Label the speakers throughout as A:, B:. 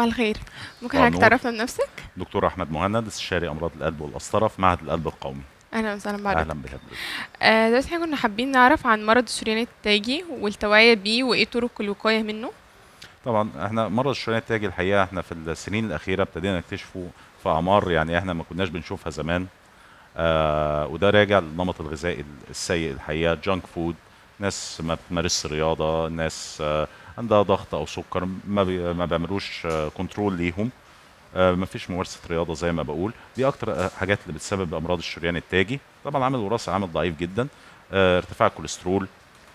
A: الخير. ممكن
B: صباح
A: حضرتك
B: النور.
A: تعرفنا بنفسك؟
B: دكتور احمد مهند، استشاري امراض القلب والقسطره في معهد القلب القومي.
A: اهلا وسهلا
B: اهلا
A: بحضرتك.
B: بحضرتك.
A: دلوقتي احنا كنا حابين نعرف عن مرض الشريان التاجي والتوعية بيه وايه طرق الوقاية منه.
B: طبعا احنا مرض الشريان التاجي الحقيقه احنا في السنين الاخيره ابتدينا نكتشفه في اعمار يعني احنا ما كناش بنشوفها زمان. وده راجع للنمط الغذائي السيء الحقيقه، جانك فود. ناس ما بتمارسش رياضه، ناس عندها ضغط او سكر ما بيعملوش كنترول ليهم. ما فيش ممارسه رياضه زي ما بقول. دي اكتر حاجات اللي بتسبب امراض الشريان التاجي. طبعا عامل الوراثه عامل ضعيف جدا. ارتفاع الكوليسترول.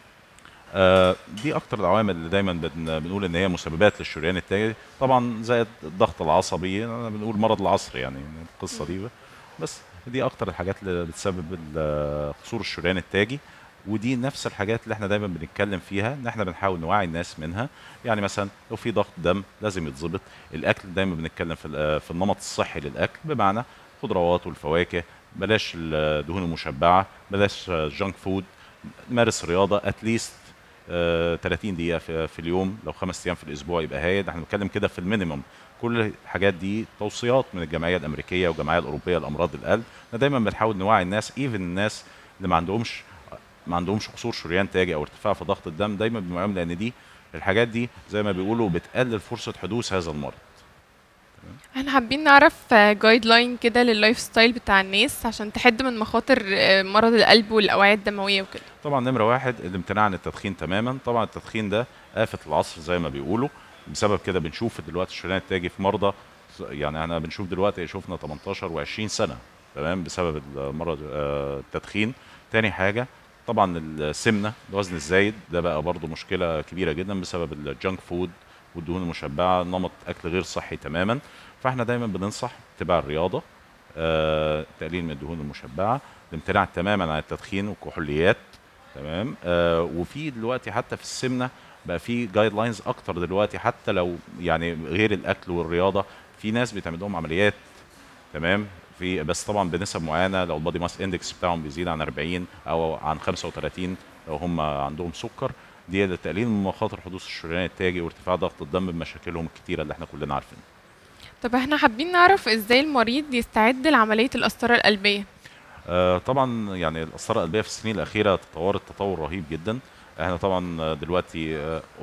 B: دي اكتر العوامل اللي دايما بنقول ان هي مسببات للشريان التاجي. طبعا زائد الضغط العصبي، أنا بنقول مرض العصر يعني القصه دي. بس دي اكتر الحاجات اللي بتسبب قصور الشريان التاجي. ودي نفس الحاجات اللي احنا دايما بنتكلم فيها، ان احنا بنحاول نوعي الناس منها. يعني مثلا لو في ضغط دم لازم يتظبط. الاكل دايما بنتكلم في النمط الصحي للاكل، بمعنى خضروات والفواكه، بلاش الدهون المشبعه، بلاش جانك فود. نمارس رياضه اتليست 30 دقيقة في اليوم. لو 5 أيام في الأسبوع يبقى هايل. احنا بنتكلم كده في المينيمم. كل الحاجات دي توصيات من الجمعية الأمريكية والجمعية الأوروبية لأمراض القلب. احنا دايما بنحاول نوعي الناس، ايفن الناس اللي ما عندهمش قصور شريان تاجي أو ارتفاع في ضغط الدم، دايما بنوعيهم، لأن دي الحاجات دي زي ما بيقولوا بتقلل فرصة حدوث هذا المرض.
A: احنا حابين نعرف جايد لاين كده لللايف ستايل بتاع الناس عشان تحد من مخاطر مرض القلب والأوعية الدموية وكده.
B: طبعا نمرة واحد الامتناع عن التدخين تماما. طبعا التدخين ده آفة العصر زي ما بيقولوا. بسبب كده بنشوف دلوقتي الشريان التاجي في مرضى، يعني انا بنشوف دلوقتي، شفنا 18 و20 سنة تمام بسبب المرض التدخين. تاني حاجة طبعا السمنة، الوزن الزايد ده بقى برضو مشكلة كبيرة جدا بسبب الجانك فود والدهون المشبعة، نمط أكل غير صحي تماما. فاحنا دايما بننصح اتباع الرياضة، تقليل من الدهون المشبعة، الامتناع تماما عن التدخين والكحوليات. تمام. وفي دلوقتي حتى في السمنه بقى في جايد لاينز اكتر دلوقتي، حتى لو يعني غير الاكل والرياضه، في ناس بيتعمل لهم عمليات. تمام. بس طبعا بنسب معينه، لو البادي ماس اندكس بتاعهم بيزيد عن 40 او عن 35، لو هم عندهم سكر. دي لتقليل من مخاطر حدوث الشريان التاجي وارتفاع ضغط الدم بمشاكلهم الكتيره اللي احنا كلنا عارفينها.
A: طب احنا حابين نعرف ازاي المريض يستعد لعملية القسطرة القلبية.
B: طبعا يعني القسطره القلبيه في السنين الاخيره تطورت تطور رهيب جدا. احنا طبعا دلوقتي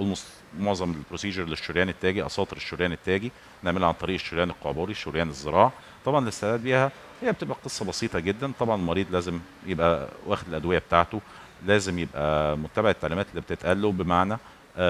B: معظم البروسيجر للشريان التاجي، اساطر الشريان التاجي، نعملها عن طريق الشريان القعبوري، شريان الذراع. طبعا الاستعداد بيها هي بتبقى قصه بسيطه جدا. طبعا المريض لازم يبقى واخد الادويه بتاعته، لازم يبقى متبع التعليمات اللي بتتقال له، بمعنى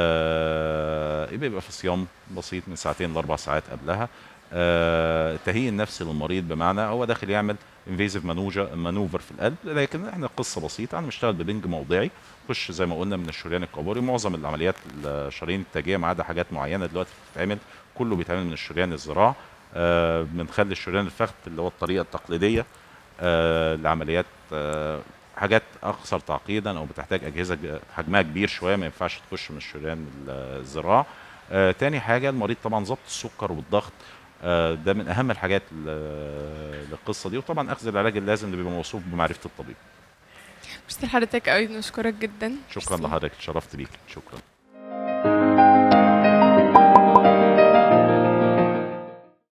B: يبقى في صيام بسيط من ساعتين ل4 ساعات قبلها. التهيئ النفسي للمريض، بمعنى هو داخل يعمل انفيزيف مانوفر في القلب، لكن احنا قصه بسيطه، انا بنشتغل ببنج موضعي، خش زي ما قلنا من الشريان القعبوري. معظم العمليات الشرايين التاجيه ما عدا حاجات معينه دلوقتي بتتعمل، كله بيتعمل من الشريان الذراع. بنخلي الشريان الفخذ اللي هو الطريقه التقليديه لعمليات حاجات اكثر تعقيدا او بتحتاج اجهزه حجمها كبير شويه، ما ينفعش تخش من الشريان الذراع. تاني حاجه المريض طبعا ضبط السكر والضغط. ده من اهم الحاجات للقصه دي. وطبعا اخذ العلاج اللازم اللي بيبقى موصوف بمعرفه الطبيب.
A: ميرسي لحضرتك قوي، بنشكرك جدا.
B: شكرا
A: ميرسي.
B: لحضرتك، اتشرفت بيك، شكرا.